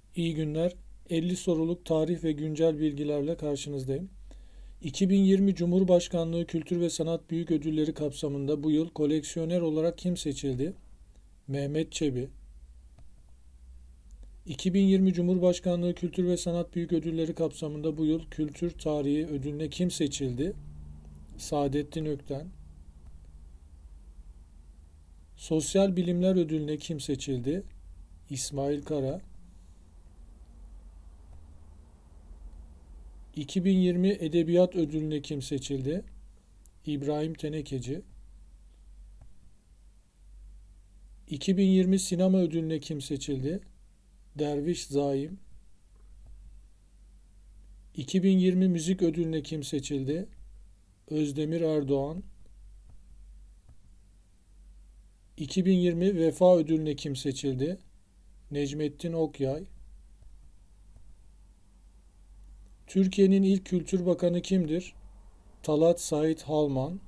İyi günler. 50 soruluk tarih ve güncel bilgilerle karşınızdayım. 2020 Cumhurbaşkanlığı Kültür ve Sanat Büyük Ödülleri kapsamında bu yıl koleksiyoner olarak kim seçildi? Mehmet Çebi. 2020 Cumhurbaşkanlığı Kültür ve Sanat Büyük Ödülleri kapsamında bu yıl Kültür Tarihi Ödülüne kim seçildi? Saadettin Ökten. Sosyal Bilimler Ödülüne kim seçildi? İsmail Kara. 2020 Edebiyat Ödülüne kim seçildi? İbrahim Tenekeci. 2020 Sinema Ödülüne kim seçildi? Derviş Zaim. 2020 Müzik Ödülüne kim seçildi? Özdemir Erdoğan. 2020 Vefa Ödülüne kim seçildi? Necmettin Okyay. Türkiye'nin ilk Kültür Bakanı kimdir? Talat Sait Halman.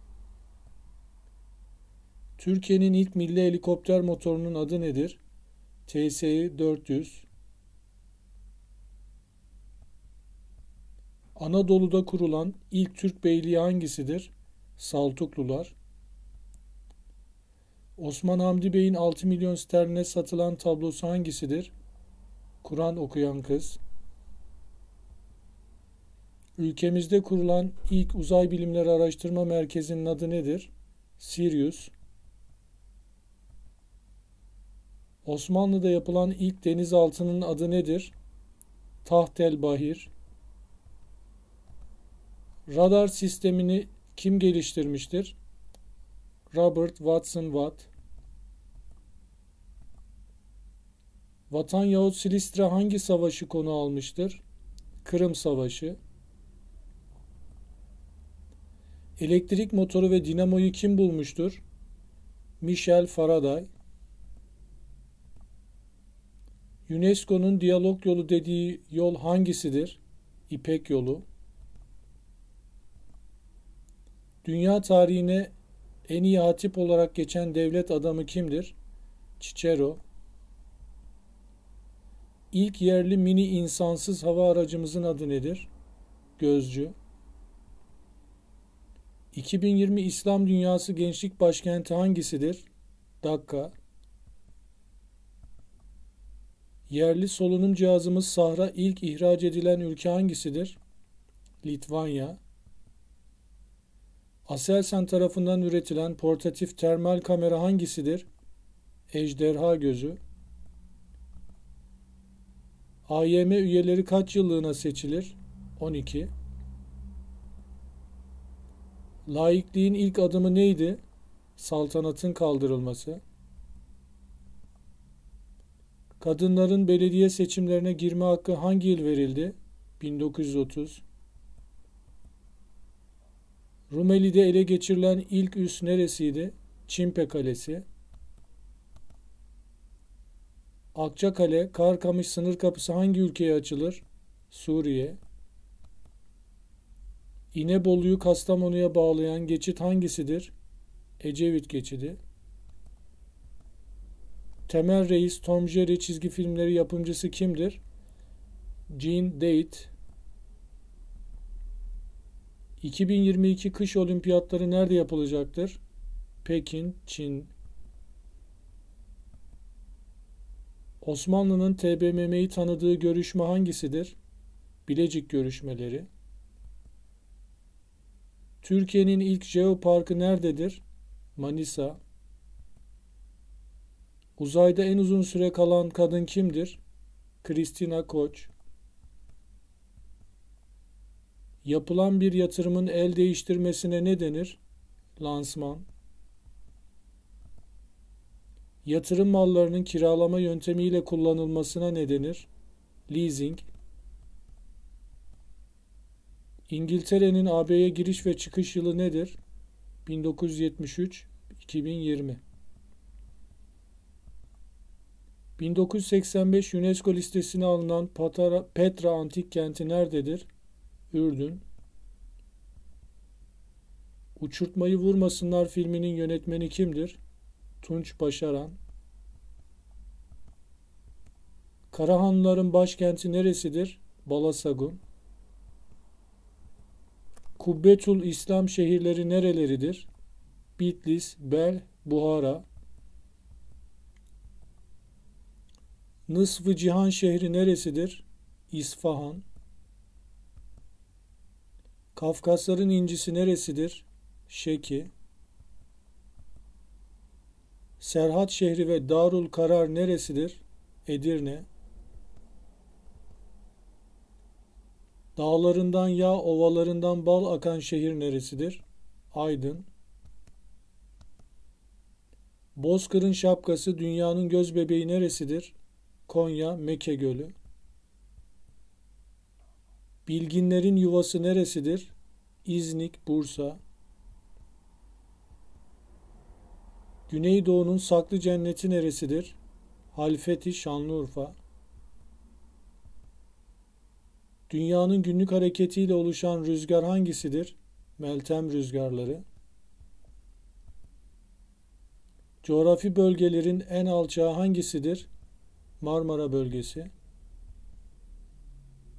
Türkiye'nin ilk milli helikopter motorunun adı nedir? TSI-400. Anadolu'da kurulan ilk Türk beyliği hangisidir? Saltuklular. Osman Hamdi Bey'in 6 milyon sterline satılan tablosu hangisidir? Kur'an okuyan kız. Ülkemizde kurulan ilk uzay bilimleri araştırma merkezinin adı nedir? Sirius. Osmanlı'da yapılan ilk denizaltının adı nedir? Taht el Bahir. Radar sistemini kim geliştirmiştir? Robert Watson Watt. Vatan yahut Silistra hangi savaşı konu almıştır? Kırım Savaşı. Elektrik motoru ve dinamoyu kim bulmuştur? Michel Faraday. UNESCO'nun diyalog yolu dediği yol hangisidir? İpek yolu. Dünya tarihine en iyi hatip olarak geçen devlet adamı kimdir? Cicero. İlk yerli mini insansız hava aracımızın adı nedir? Gözcü. 2020 İslam Dünyası Gençlik Başkenti hangisidir? Dakka. Yerli solunum cihazımız Sahra ilk ihraç edilen ülke hangisidir? Litvanya. Aselsan tarafından üretilen portatif termal kamera hangisidir? Ejderha gözü. AYM üyeleri kaç yıllığına seçilir? 12. Laikliğin ilk adımı neydi? Saltanatın kaldırılması. Kadınların belediye seçimlerine girme hakkı hangi yıl verildi? 1930. Rumeli'de ele geçirilen ilk üs neresiydi? Çimpe Kalesi. Akçakale, Karkamış sınır kapısı hangi ülkeye açılır? Suriye. İnebolu'yu Kastamonu'ya bağlayan geçit hangisidir? Ecevit geçidi. Temel Reis, Tom Jerry çizgi filmleri yapımcısı kimdir? Gene Date. 2022 Kış Olimpiyatları nerede yapılacaktır? Pekin, Çin. Osmanlı'nın TBMM'yi tanıdığı görüşme hangisidir? Bilecik görüşmeleri. Türkiye'nin ilk jeoparkı nerededir? Manisa. Uzayda en uzun süre kalan kadın kimdir? Christina Koch. Yapılan bir yatırımın el değiştirmesine ne denir? Lansman. Yatırım mallarının kiralama yöntemiyle kullanılmasına ne denir? Leasing. İngiltere'nin AB'ye giriş ve çıkış yılı nedir? 1973-2020. 1985 UNESCO listesine alınan Petra Antik Kenti nerededir? Ürdün. Uçurtmayı Vurmasınlar filminin yönetmeni kimdir? Tunç Başaran. Karahanlıların başkenti neresidir? Balasagun. Kubbetul İslam şehirleri nereleridir? Bitlis, Bel, Buhara. Nısf-ı Cihan şehri neresidir? İsfahan. Kafkasların incisi neresidir? Şeki. Serhat şehri ve Darul Karar neresidir? Edirne. Dağlarından yağ, ovalarından bal akan şehir neresidir? Aydın. Bozkır'ın şapkası, dünyanın göz bebeği neresidir? Konya, Mekke Gölü. Bilginlerin yuvası neresidir? İznik, Bursa. Güneydoğu'nun saklı cenneti neresidir? Halfeti, Şanlıurfa. Dünyanın günlük hareketiyle oluşan rüzgar hangisidir? Meltem rüzgarları. Coğrafi bölgelerin en alçağı hangisidir? Marmara bölgesi.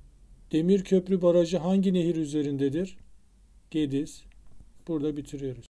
Demirköprü Barajı hangi nehir üzerindedir? Gediz. Burada bitiriyoruz.